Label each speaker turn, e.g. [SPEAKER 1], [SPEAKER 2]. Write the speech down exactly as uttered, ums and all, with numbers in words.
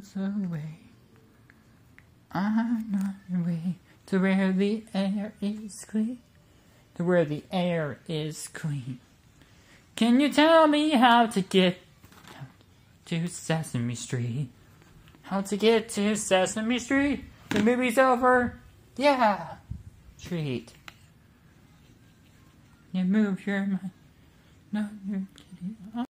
[SPEAKER 1] miles away. I'm on my way to where the air is clean. To where the air is clean. Can you tell me how to get to Sesame Street? How to get to Sesame Street? The movie's over. Yeah. Treat. You move your mind. No, you're kidding.